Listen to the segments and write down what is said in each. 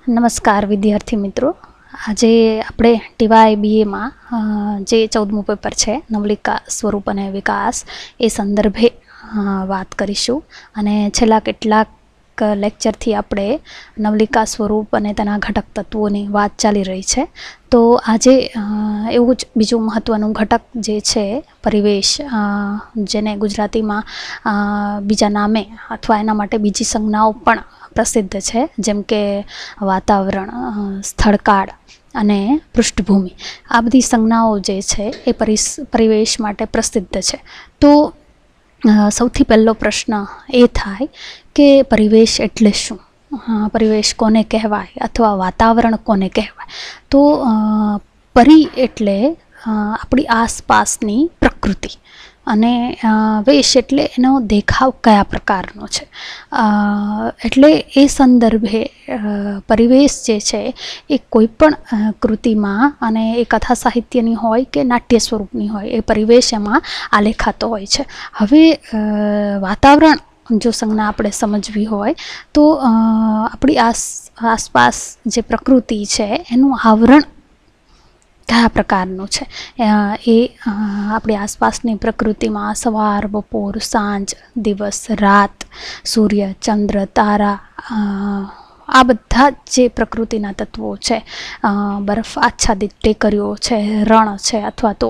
નમસ્કાર વિદ્યાર્થી મિત્રો, આજે આપણે ટીવાય બીએમાં જે 14મું પેપર છે નવલિકા સ્વરૂપ અને વિકાસ એ સંદર્ભે વાત કરીશું. અને છેલ્લા કેટલાક લેક્ચરથી આપણે નવલિકા સ્વરૂપ અને તેના ઘટક તત્વોની વાત ચાલી રહી છે. તો આજે એવું જ બીજું મહત્ત્વનું ઘટક જે છે પરિવેશ, જેને ગુજરાતીમાં બીજા નામે અથવા એના માટે બીજી સંજ્ઞાઓ પણ પ્રસિદ્ધ છે, જેમ કે વાતાવરણ, સ્થળકાળ અને પૃષ્ઠભૂમિ. આ બધી સંજ્ઞાઓ જે છે એ પરિવેશ માટે પ્રસિદ્ધ છે. તો સૌથી પહેલો પ્રશ્ન એ થાય કે પરિવેશ એટલે શું, પરિવેશ કોને કહેવાય અથવા વાતાવરણ કોને કહેવાય. તો પરી એટલે આપણી આસપાસની પ્રકૃતિ અને વેશ એટલે એનો દેખાવ કયા પ્રકારનો છે. એટલે એ સંદર્ભે પરિવેશ જે છે એ કોઈ પણ કૃતિમાં, અને એ કથા સાહિત્યની હોય કે નાટ્ય સ્વરૂપની હોય, એ પરિવેશ એમાં આલેખાતો હોય છે. હવે વાતાવરણ જો સંજ્ઞા આપણે સમજવી હોય તો આપણી આસપાસ જે પ્રકૃતિ છે એનું આવરણ કયા પ્રકારનું છે. એ આપણી આસપાસની પ્રકૃતિમાં સવાર, બપોર, સાંજ, દિવસ, રાત, સૂર્ય, ચંદ્ર, તારા, આ બધા જે પ્રકૃતિના તત્વો છે, બરફ આચ્છાદિત ટેકરીઓ છે, રણ છે, અથવા તો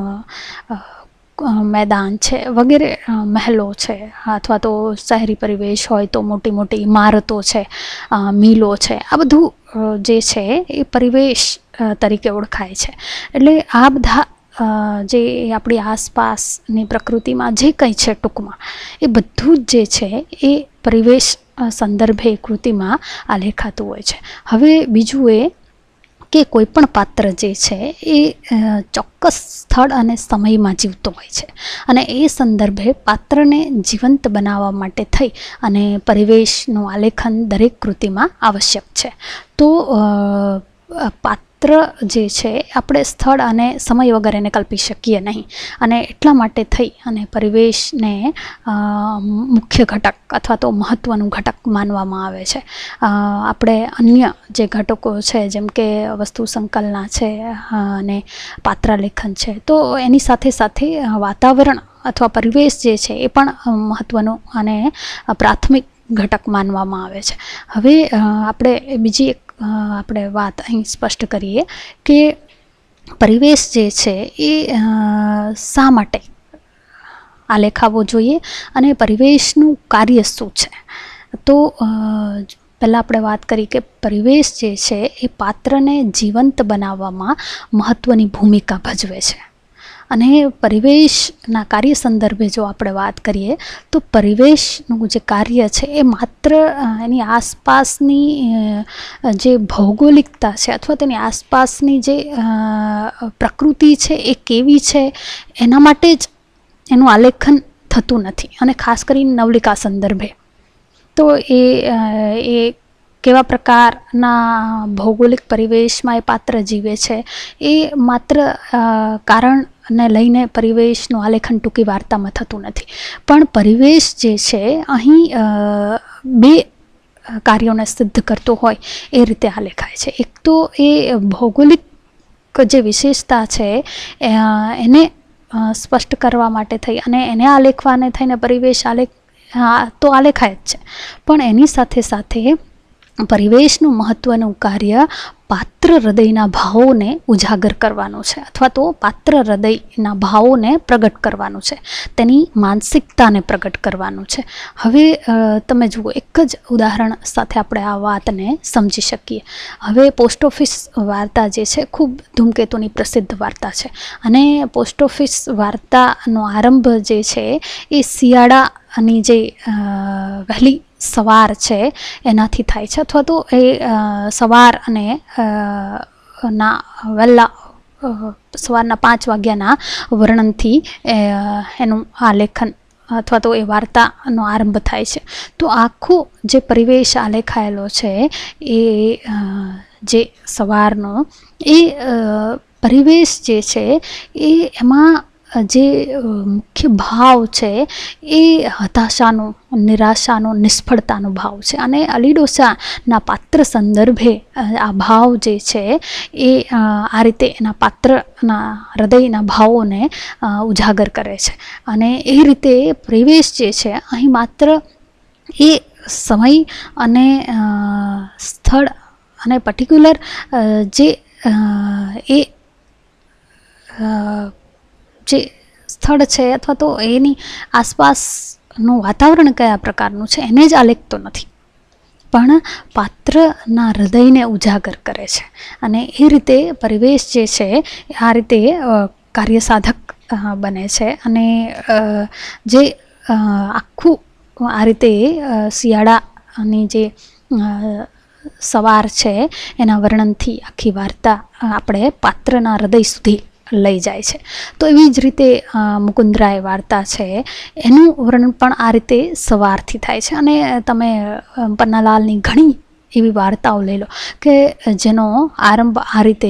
મેદાન છે, વગેરે મહેલો છે, અથવા તો શહેરી પરિવેશ હોય તો મોટી મોટી ઇમારતો છે, મિલો છે, આ બધું જે છે એ પરિવેશ તરીકે ઓળખાય છે. એટલે આ બધા જે આપણી આસપાસની પ્રકૃતિમાં જે કંઈ છે ટૂંકમાં એ બધું જ જે છે એ પરિવેશ સંદર્ભે કૃતિમાં આલેખાતું હોય છે. હવે બીજું એ કે કોઈ પણ પાત્ર જે છે એ ચોક્કસ સ્થળ અને સમયમાં જીવતો હોય છે, અને એ સંદર્ભે પાત્રને જીવંત બનાવવા માટે થઈ અને પરિવેશનું આલેખન દરેક કૃતિમાં આવશ્યક છે. તો પાત્ર જે છે આપણે સ્થળ અને સમય વગર એને કલ્પી શકીએ નહીં, અને એટલા માટે થઈ અને પરિવેશને મુખ્ય ઘટક અથવા તો મહત્ત્વનું ઘટક માનવામાં આવે છે. આપણે અન્ય જે ઘટકો છે, જેમ કે વસ્તુ સંકલના છે અને પાત્રાલેખન છે, તો એની સાથે સાથે વાતાવરણ અથવા પરિવેશ જે છે એ પણ મહત્ત્વનું અને પ્રાથમિક ઘટક માનવામાં આવે છે. હવે આપણે બીજી એક આપણે વાત અહીં સ્પષ્ટ કરીએ કે પરિવેશ જે છે એ શા માટે આલેખાવો જોઈએ અને પરિવેશનું કાર્ય શું છે. તો પહેલાં આપણે વાત કરી કે પરિવેશ જે છે એ પાત્રને જીવંત બનાવવામાં મહત્ત્વની ભૂમિકા ભજવે છે. અને પરિવેશના કાર્ય સંદર્ભે જો આપણે વાત કરીએ તો પરિવેશનું જે કાર્ય છે એ માત્ર એની આસપાસની જે ભૌગોલિકતા છે અથવા તેની આસપાસની જે પ્રકૃતિ છે એ કેવી છે એના માટે જ એનું આલેખન થતું નથી. અને ખાસ કરીને નવલિકા સંદર્ભે તો એ કેવા પ્રકારના ભૌગોલિક પરિવેશમાં એ પાત્ર જીવે છે એ માત્ર કારણને લઈને પરિવેશનું આલેખન ટૂંકી વાર્તામાં થતું નથી, પણ પરિવેશ જે છે અહીં બે કાર્યોને સિદ્ધ કરતો હોય એ રીતે આલેખાય છે. એક તો એ ભૌગોલિક જે વિશેષતા છે એને સ્પષ્ટ કરવા માટે થઈ અને એને આલેખવાને થઈને પરિવેશ તો આલેખાય જ છે, પણ એની સાથે સાથે પરિવેશનું મહત્ત્વનું કાર્ય પાત્ર હૃદયના ભાવોને ઉજાગર કરવાનું છે, અથવા તો પાત્ર હૃદયના ભાવોને પ્રગટ કરવાનું છે, તેની માનસિકતાને પ્રગટ કરવાનું છે. હવે તમે જુઓ, એક જ ઉદાહરણ સાથે આપણે આ વાતને સમજી શકીએ. હવે પોસ્ટ ઓફિસ વાર્તા જે છે ખૂબ ધૂમકેતુની પ્રસિદ્ધ વાર્તા છે, અને પોસ્ટ ઓફિસ વાર્તાનો આરંભ જે છે એ શિયાળાની જે વહેલી સવાર છે એનાથી થાય છે, અથવા તો એ સવાર અને વહેલા સવારના 5 વાગ્યાના વર્ણનથી એનું આલેખન અથવા તો એ વાર્તાનો આરંભ થાય છે. તો આખો જે પરિવેશ આલેખાયેલો છે એ જે સવારનો એ પરિવેશ જે છે એ એમાં જે મુખ્ય ભાવ છે એ હતાશાનો, નિરાશાનો, નિષ્ફળતાનો ભાવ છે. અને અલી ડોસાના પાત્ર સંદર્ભે આ ભાવ જે છે એ આ રીતે એના પાત્રના હૃદયના ભાવોને ઉજાગર કરે છે. અને એ રીતે પરિવેશ જે છે અહીં માત્ર એ સમય અને સ્થળ અને પર્ટિક્યુલર જે એ જે સ્થળ છે અથવા તો એની આસપાસનું વાતાવરણ કયા પ્રકારનું છે એને જ આલેખતો નથી, પણ પાત્રના હૃદયને ઉજાગર કરે છે. અને એ રીતે પરિવેશ જે છે આ રીતે કાર્યસાધક બને છે. અને જે આખું આ રીતે શિયાળાની જે સવાર છે એના વર્ણનથી આખી વાર્તા આપણે પાત્રના હૃદય સુધી લઈ જાય છે. તો એવી જ રીતે મુકુંદરાય વાર્તા છે એનું વર્ણન પણ આ રીતે સવારથી થાય છે. અને તમે પન્નાલાલની ઘણી એવી વાર્તાઓ લઈ લો કે જેનો આરંભ આ રીતે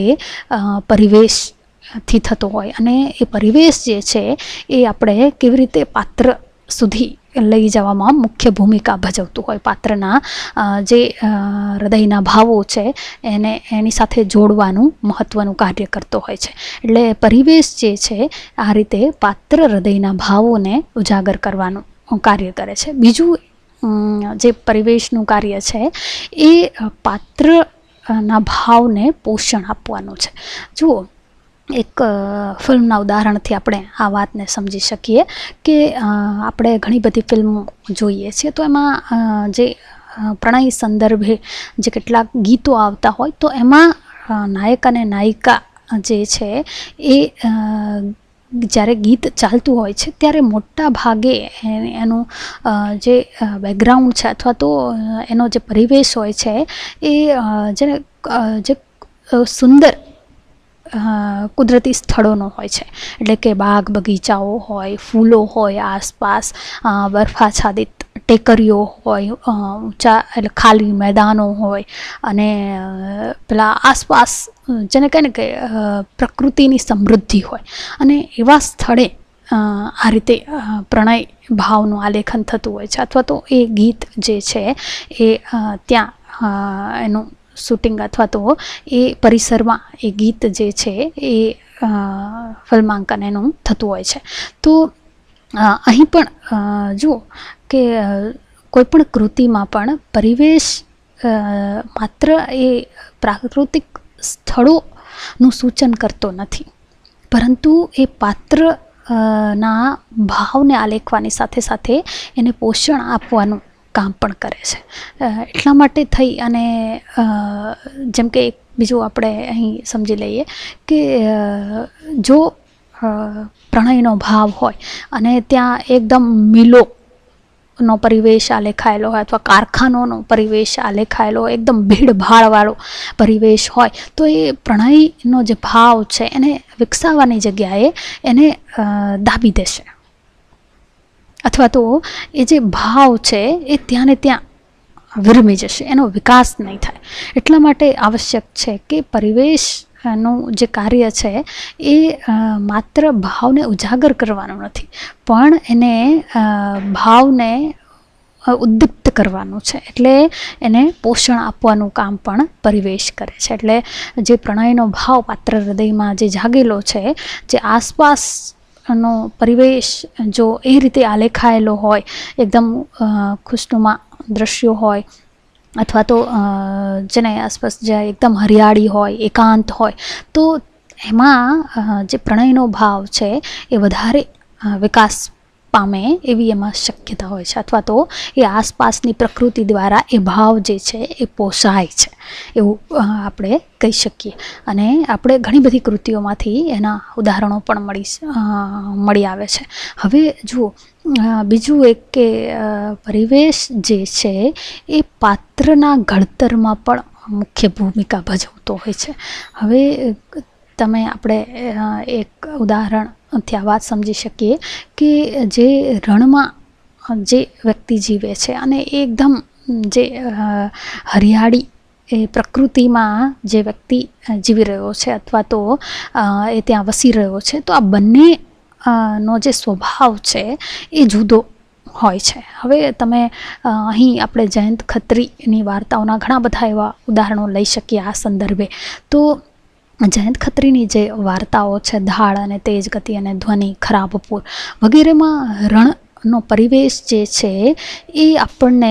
પરિવેશથી થતો હોય, અને એ પરિવેશ જે છે એ આપણે કેવી રીતે પાત્ર સુધી લઈ જવામાં મુખ્ય ભૂમિકા ભજવતું હોય, પાત્રના જે હૃદયના ભાવો છે એને એની સાથે જોડવાનું મહત્ત્વનું કાર્ય કરતો હોય છે. એટલે પરિવેશ જે છે આ રીતે પાત્ર હૃદયના ભાવોને ઉજાગર કરવાનું કાર્ય કરે છે. બીજું જે પરિવેશનું કાર્ય છે એ પાત્રના ભાવને પોષણ આપવાનું છે. જુઓ, એક ફિલ્મના ઉદાહરણથી આપણે આ વાતને સમજી શકીએ કે આપણે ઘણી બધી ફિલ્મો જોઈએ છીએ તો એમાં જે પ્રણય સંદર્ભે જે કેટલાક ગીતો આવતા હોય તો એમાં નાયક અને નાયિકા જે છે એ જ્યારે ગીત ચાલતું હોય છે ત્યારે મોટા ભાગે એનું જે બેકગ્રાઉન્ડ છે અથવા તો એનો જે પરિવેશ હોય છે એ જે સુંદર કુદરતી સ્થળોનો હોય છે. એટલે કે બાગ બગીચાઓ હોય, ફૂલો હોય આસપાસ, બરફાચ્છાદિત ટેકરીઓ હોય, ઊંચા એટલે ખાલી મેદાનો હોય, અને પેલા આસપાસ જેને કહે ને કે પ્રકૃતિની સમૃદ્ધિ હોય. અને એવા સ્થળે આ રીતે પ્રણય ભાવનું આલેખન થતું હોય છે, અથવા તો એ ગીત જે છે એ ત્યાં એનું શૂટિંગ અથવા તો એ પરિસરમાં એ ગીત જે છે એ ફિલ્માંકન એનું થતું હોય છે. તો અહીં પણ જુઓ કે કોઈ પણ કૃતિમાં પણ પરિવેશ માત્ર એ પ્રાકૃતિક સ્થળોનું સૂચન કરતો નથી, પરંતુ એ પાત્ર ના ભાવને આલેખવાની સાથે સાથે એને પોષણ આપવાનું કામ પણ કરે છે. એટલા માટે થઈ અને જેમ કે એક બીજું આપણે અહીં સમજી લઈએ કે જો પ્રણયનો ભાવ હોય અને ત્યાં એકદમ મિલોનો પરિવેશ આલેખાયેલો હોય અથવા કારખાનોનો પરિવેશ આલેખાયેલો હોય, એકદમ ભીડભાડવાળો પરિવેશ હોય, તો એ પ્રણયનો જે ભાવ છે એને વિકસાવવાની જગ્યાએ એને દાબી દેશે, અથવા તો એ જે ભાવ છે એ ત્યાં ને ત્યાં વિરમી જશે, એનો વિકાસ નહીં થાય. એટલા માટે આવશ્યક છે કે પરિવેશનું જે કાર્ય છે એ માત્ર ભાવને ઉજાગર કરવાનું નથી, પણ એને ભાવને ઉદ્દીપ્ત કરવાનું છે. એટલે એને પોષણ આપવાનું કામ પણ પરિવેશ કરે છે. એટલે જે પ્રણયનો ભાવ પાત્ર હૃદયમાં જે જાગેલો છે, જે આસપાસ નો પરિવેશ જો એ રીતે આલેખાયેલો હોય, એકદમ ખુશનુમા દ્રશ્યો હોય, અથવા તો જેને આસપાસ જ્યાં એકદમ હરિયાળી હોય, એકાંત હોય, તો એમાં જે પ્રણયનો ભાવ છે એ વધારે વિકાસ પામે એવી એમાં શક્યતા હોય છે, અથવા તો એ આસપાસની પ્રકૃતિ દ્વારા એ ભાવ જે છે એ પોષાય છે એવું આપણે કહી શકીએ. અને આપણે ઘણી બધી કૃતિઓમાંથી એના ઉદાહરણો પણ મળી આવે છે. હવે જુઓ, બીજું એક કે પરિવેશ જે છે એ પાત્રના ઘડતરમાં પણ મુખ્ય ભૂમિકા ભજવતો હોય છે. હવે આપણે એક ઉદાહરણથી આ વાત સમજી શકીએ કે જે રણમાં જે વ્યક્તિ જીવે છે અને એકદમ જે હરિયાળી એ પ્રકૃતિમાં જે વ્યક્તિ જીવી રહ્યો છે અથવા તો એ ત્યાં વસી રહ્યો છે, તો આ બંને નો જે સ્વભાવ છે એ જુદો હોય છે. હવે તમે અહીં આપણે જયંત ખત્રીની વાર્તાઓના ઘણા બધા એવા ઉદાહરણો લઈ શકીએ આ સંદર્ભે. તો જયંત ખત્રીની જે વાર્તાઓ છે, ધાડ અને તેજ ગતિ અને ધ્વનિ, ખરાબપુર વગેરેમાં રણનો પરિવેશ જે છે એ આપણને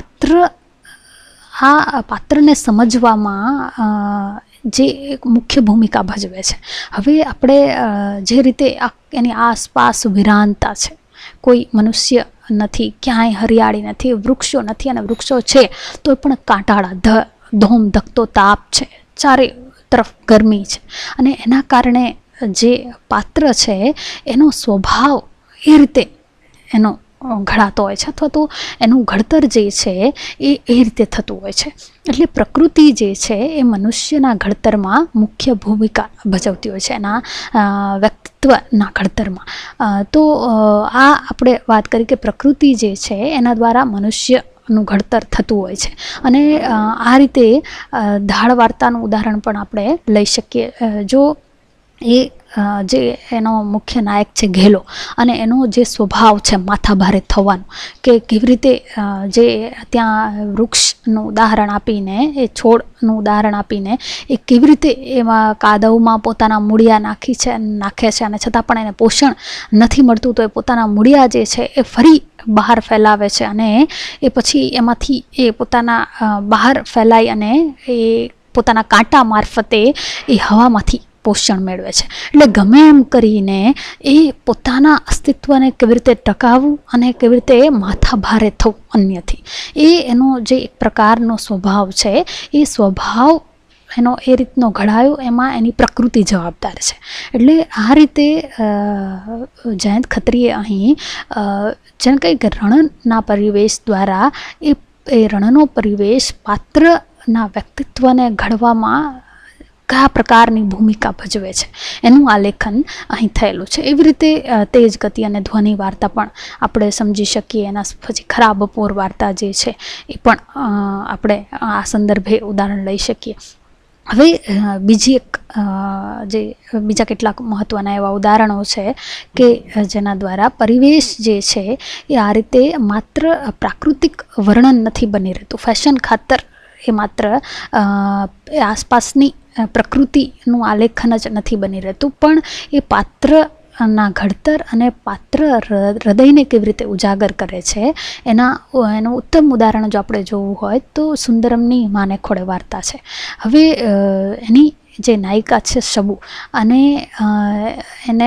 પાત્રને સમજવામાં જે એક મુખ્ય ભૂમિકા ભજવે છે. હવે આપણે જે રીતે એની આસપાસ વિરાનતા છે, કોઈ મનુષ્ય નથી, ક્યાંય હરિયાળી નથી, વૃક્ષો નથી, અને વૃક્ષો છે તો પણ કાંટાળા, ધોમ ધકતો તાપ છે, ચારે તરફ ગરમી છે, અને એના કારણે જે પાત્ર છે એનો સ્વભાવ એ રીતે એનો ઘડાતો હોય છે, અથવા તો એનું ઘડતર જે છે એ રીતે થતું હોય છે. એટલે પ્રકૃતિ જે છે એ મનુષ્યના ઘડતરમાં મુખ્ય ભૂમિકા ભજવતી હોય છે, એના વ્યક્તિત્વના ઘડતરમાં. તો આ આપણે વાત કરી કે પ્રકૃતિ જે છે એના દ્વારા મનુષ્યનું ઘડતર થતું હોય છે. અને આ રીતે ધાડ વાર્તાનું ઉદાહરણ પણ આપણે લઈ શકીએ. જો એ જે એનો મુખ્ય નાયક છે ઘેલો, અને એનો જે સ્વભાવ છે માથાભારે થવાનો, કે કેવી રીતે જે ત્યાં વૃક્ષનું ઉદાહરણ આપીને, એ છોડનું ઉદાહરણ આપીને એ કેવી રીતે એમાં કાદવમાં પોતાના મૂળિયા નાખે છે, અને છતાં પણ એને પોષણ નથી મળતું, તો એ પોતાના મૂળિયા જે છે એ ફરી બહાર ફેલાવે છે, અને એ પછી એમાંથી એ પોતાના બહાર ફેલાઈ અને એ પોતાના કાંટા મારફતે એ હવામાંથી પોષણ મેળવે છે. એટલે ગમે એમ કરીને એ પોતાના અસ્તિત્વને કેવી રીતે ટકાવવું અને કેવી રીતે માથા ભારે થવું અન્યથી, એ એનો જે એક પ્રકારનો સ્વભાવ છે, એ સ્વભાવ એનો એ રીતનો ઘડાયો, એમાં એની પ્રકૃતિ જવાબદાર છે. એટલે આ રીતે જયંત ખત્રીએ અહીં જેમ કહે કે રણના પરિવેશ દ્વારા એ રણનો પરિવેશ પાત્રના વ્યક્તિત્વને ઘડવામાં કયા પ્રકારની ભૂમિકા ભજવે છે એનું આલેખન અહીં થયેલું છે. એવી રીતે તેજ ગતિ અને ધ્વનિ વાર્તા પણ આપણે સમજી શકીએ. એના પછી ખરાબપોર વાર્તા જે છે એ પણ આપણે આ સંદર્ભે ઉદાહરણ લઈ શકીએ. હવે બીજા કેટલાક મહત્ત્વના એવા ઉદાહરણો છે કે જેના દ્વારા પરિવેશ જે છે એ આ રીતે માત્ર પ્રાકૃતિક વર્ણન નથી બની રહેતું, ફેશન ખાતર એ માત્ર આસપાસની પ્રકૃતિનું આલેખન જ નથી બની રહેતું, પણ એ પાત્રના ઘડતર અને પાત્ર હૃદયને કેવી રીતે ઉજાગર કરે છે એનું ઉત્તમ ઉદાહરણ જો આપણે જોવું હોય તો સુંદરમની માને ખોળે વાર્તા છે. હવે એની જે નાયિકા છે શબુ, અને એને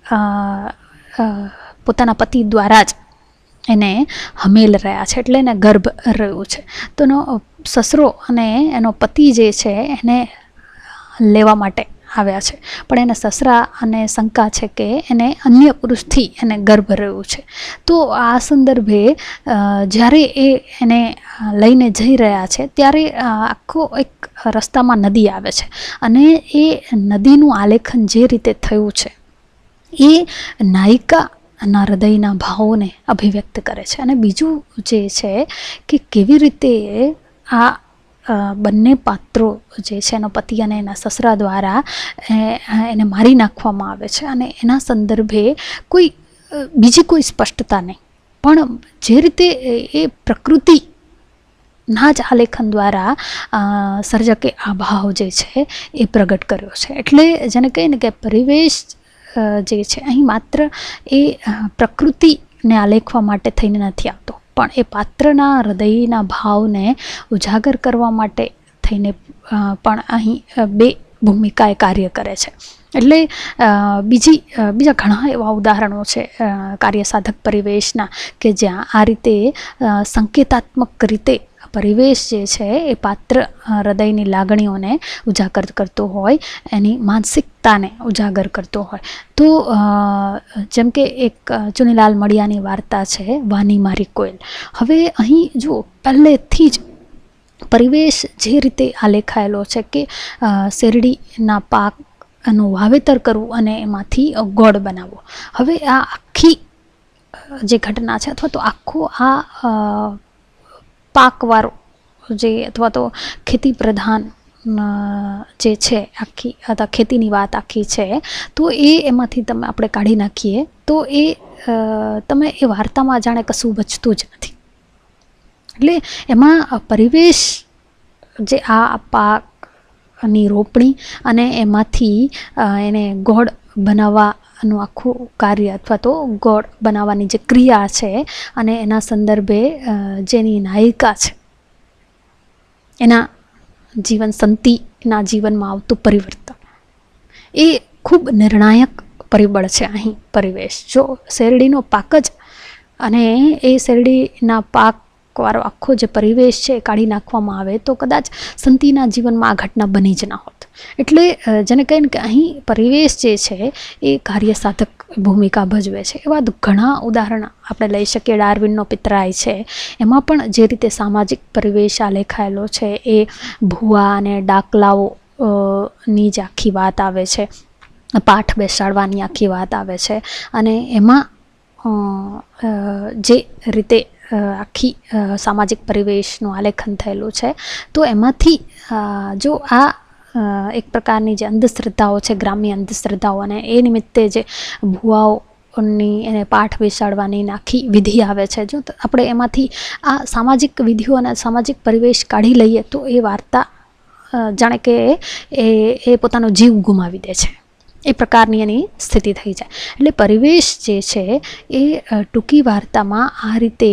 પોતાના પતિ દ્વારા જ એને હમેલ રહ્યા છે, એટલે એને ગર્ભ રહ્યું છે. તો એનો સસરો અને એનો પતિ જે છે એને લેવા માટે આવ્યા છે, પણ એને સસરા અને શંકા છે કે એને અન્ય પુરુષથી એને ગર્ભ રહ્યું છે. તો આ સંદર્ભે જ્યારે એને લઈને જઈ રહ્યા છે ત્યારે આખો એક રસ્તામાં નદી આવે છે, અને એ નદીનું આલેખન જે રીતે થયું છે એ નાયિકાના હૃદયના ભાવોને અભિવ્યક્ત કરે છે. અને બીજું જે છે કે કેવી રીતે આ બંને પાત્રો જે છે એનો પતિ અને એના સસરા દ્વારા એને મારી નાખવામાં આવે છે, અને એના સંદર્ભે બીજી કોઈ સ્પષ્ટતા નહીં, પણ જે રીતે એ પ્રકૃતિના જ આલેખન દ્વારા સર્જકે આ ભાવ જે છે એ પ્રગટ કર્યો છે. એટલે જેને કહીએ ને કે પરિવેશ જે છે અહીં માત્ર એ પ્રકૃતિને આલેખવા માટે થઈને નથી આવતો, પણ એ પાત્રના હૃદયના ભાવને ઉજાગર કરવા માટે થઈને પણ અહીં બે ભૂમિકા એ કાર્ય કરે છે. એટલે બીજા ઘણા એવા ઉદાહરણો છે કાર્યસાધક પરિવેશના કે જ્યાં આ રીતે સંકેતાત્મક રીતે પરિવેશ જે છે એ પાત્ર હૃદયની લાગણીઓને ઉજાગર કરતો હોય, એની માનસિકતાને ઉજાગર કરતો હોય. તો જેમ કે એક ચુનીલાલ મડિયાની વાર્તા છે વાની મારી કોયલ. હવે અહીં જો પહેલેથી જ પરિવેશ જે રીતે આલેખાયેલો છે કે શેરડીના પાકનું વાવેતર કરવું અને એમાંથી ગોળ બનાવવો. હવે આ આખી જે ઘટના છે, અથવા તો આખો આ પાકવાળો જે અથવા તો ખેતી પ્રધાન જે છે આખી અથવા ખેતીની વાત આખી છે, તો એમાંથી તમે આપણે કાઢી નાખીએ તો તમે એ વાર્તામાં જાણે કશું બચતું જ નથી. એટલે એમાં પરિવેશ, જે આ પાકની રોપણી અને એમાંથી એને ગોળ બનાવવાનું આખું કાર્ય અથવા તો ગોળ બનાવવાની જે ક્રિયા છે અને એના સંદર્ભે જેની નાયિકા છે એના જીવન, સંતીના જીવનમાં આવતું પરિવર્તન એ ખૂબ નિર્ણાયક પરિબળ છે અહીં પરિવેશ. જો શેરડીનો પાક જ અને એ શેરડીના પાકવાળો આખો જે પરિવેશ છે કાઢી નાખવામાં આવે તો કદાચ સંતીના જીવનમાં આ ઘટના બની જ ન હોત. એટલે જેને કહીને કે અહીં પરિવેશ જે છે એ કાર્યસાધક ભૂમિકા ભજવે છે. એવા ઘણા ઉદાહરણ આપણે લઈ શકીએ. ડાર્વિનનો પિતરાઈ છે, એમાં પણ જે રીતે સામાજિક પરિવેશ આલેખાયેલો છે એ ભૂવા અને ડાકલાઓ ની જે આખી વાત આવે છે, પાઠ બેસાડવાની આખી વાત આવે છે, અને એમાં જે રીતે આખી સામાજિક પરિવેશનું આલેખન થયેલું છે, તો એમાંથી જો આ એક પ્રકારની જે અંધશ્રદ્ધાઓ છે, ગ્રામ્ય અંધશ્રદ્ધાઓ, અને એ નિમિત્તે જે ભુવાઓની એને પાઠ બેસાડવાની આખી વિધિ આવે છે, જો આપણે એમાંથી આ સામાજિક વિધિઓ અને સામાજિક પરિવેશ કાઢી લઈએ તો એ વાર્તા જાણે કે એ પોતાનો જીવ ગુમાવી દે છે, એ પ્રકારની એની સ્થિતિ થઈ જાય. એટલે પરિવેશ જે છે એ ટૂંકી વાર્તામાં આ રીતે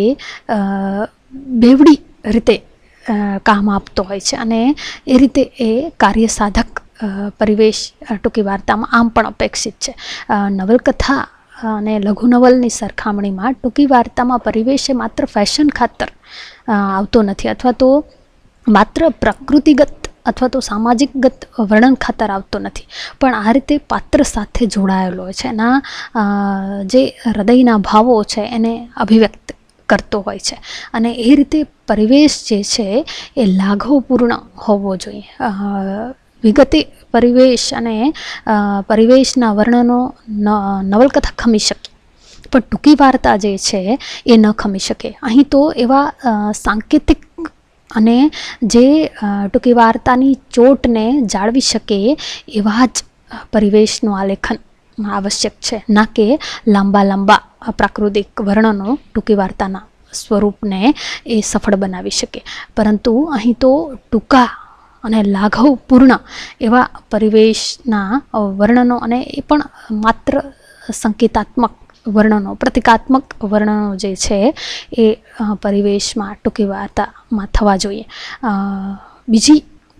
બેવડી રીતે કામ આપતો હોય છે, અને એ રીતે એ કાર્યસાધક પરિવેશ ટૂંકી વાર્તામાં આમ પણ અપેક્ષિત છે. નવલકથા અને લઘુનવલની સરખામણીમાં ટૂંકી વાર્તામાં પરિવેશ એ માત્ર ફેશન ખાતર આવતો નથી, અથવા તો માત્ર પ્રકૃતિગત અથવા તો સામાજિકગત વર્ણન ખાતર આવતો નથી, પણ આ રીતે પાત્ર સાથે જોડાયેલો હોય છે. એના જે હૃદયના ભાવો છે એને અભિવ્યક્ત કરતો હોય છે, અને એ રીતે પરિવેશ જે છે એ લાઘવપૂર્ણ હોવો જોઈએ. વિગતે પરિવેશ અને પરિવેશના વર્ણનો નવલકથા ખમી શકે, પણ ટૂંકી વાર્તા જે છે એ ન ખમી શકે. અહીં તો એવા સાંકેતિક અને જે ટૂંકી વાર્તાની ચોટને જાળવી શકે એવા જ પરિવેશનું આલેખન આવશ્યક છે, ના કે લાંબા લાંબા પ્રાકૃતિક વર્ણનો ટૂંકી વાર્તાના સ્વરૂપને એ સફળ બનાવી શકે. પરંતુ અહીં તો ટૂંકા અને લાઘવપૂર્ણ એવા પરિવેશના વર્ણનો, અને એ પણ માત્ર સંકેતાત્મક વર્ણનો, પ્રતિકાત્મક વર્ણનો જે છે એ પરિવેશમાં ટૂંકી વાર્તામાં થવા જોઈએ. બીજી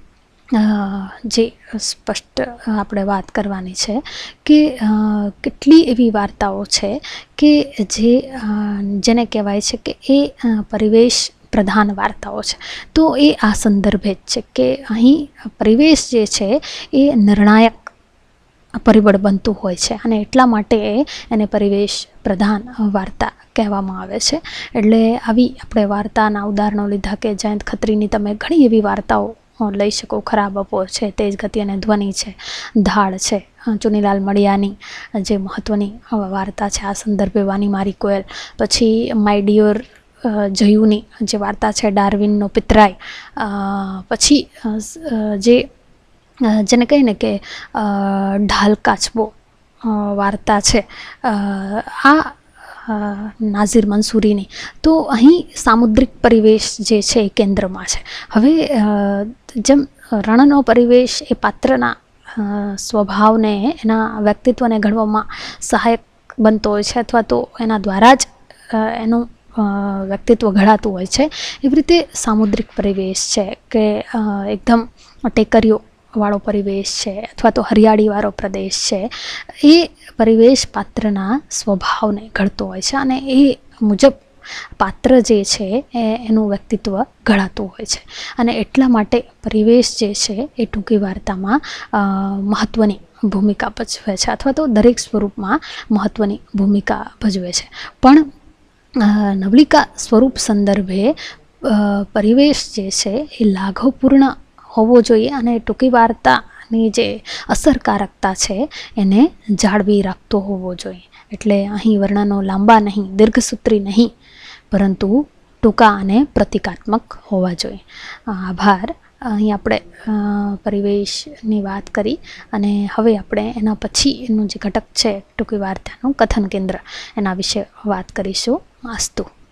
જે સ્પષ્ટ આપણે વાત કરવાની છે કે કેટલી એવી વાર્તાઓ છે કે જેને કહેવાય છે કે એ પરિવેશ પ્રધાન વાર્તાઓ છે. તો એ આ સંદર્ભે જ છે કે અહીં પરિવેશ જે છે એ નિર્ણાયક પરિબળ બનતું હોય છે, અને એટલા માટે એને પરિવેશ પ્રધાન વાર્તા કહેવામાં આવે છે. એટલે આવી આપણે વાર્તાના ઉદાહરણો લીધા કે જયંત ખત્રીની તમે ઘણી એવી વાર્તાઓ લઈ શકો. ખરાબ બપોર છે, તેજ ગતિ અને ધ્વનિ છે, ધાડ છે, ચુનીલાલ મડિયાની જે મહત્ત્વની વાર્તા છે આ સંદર્ભે વાની મારી કોયલ, પછી માય ડિયર જયુની જે વાર્તા છે ડાર્વિનનો પિતરાઈ, પછી જેને કહીને કે ઢાલ કાચબો વાર્તા છે આ નાઝીર મંસૂરીની. તો અહીં સામુદ્રિક પરિવેશ જે છે એ કેન્દ્રમાં છે. હવે જેમ રણનો પરિવેશ એ પાત્રના સ્વભાવને, એના વ્યક્તિત્વને ઘડવામાં સહાયક બનતો હોય છે, અથવા તો એના દ્વારા જ એનું વ્યક્તિત્વ ઘડાતું હોય છે, એવી રીતે સામુદ્રિક પરિવેશ છે કે એકદમ ટેકરીઓ વાળો પરિવેશ છે અથવા તો હરિયાળીવાળો પ્રદેશ છે, એ પરિવેશ પાત્રના સ્વભાવને ઘડતો હોય છે, અને એ મુજબ પાત્ર જે છે એનું વ્યક્તિત્વ ઘડાતું હોય છે. અને એટલા માટે પરિવેશ જે છે એ ટૂંકી વાર્તામાં મહત્ત્વની ભૂમિકા ભજવે છે, અથવા તો દરેક સ્વરૂપમાં મહત્ત્વની ભૂમિકા ભજવે છે. પણ નવલિકા સ્વરૂપ સંદર્ભે પરિવેશ જે છે એ લાઘવપૂર્ણ હોવો જોઈએ, અને ટૂંકી વાર્તાની જે અસરકારકતા છે એને જાળવી રાખતો હોવો જોઈએ. એટલે અહીં વર્ણનો લાંબા નહીં, દીર્ઘસૂત્રી નહીં, પરંતુ ટૂંકા અને પ્રતિકાત્મક હોવા જોઈએ. આભાર. અહીં આપણે પરિવેશની વાત કરી અને હવે આપણે એના પછી એનું જે ઘટક છે ટૂંકી વાર્તાનું કથન કેન્દ્ર એના વિશે વાત કરીશું. અસ્તુ.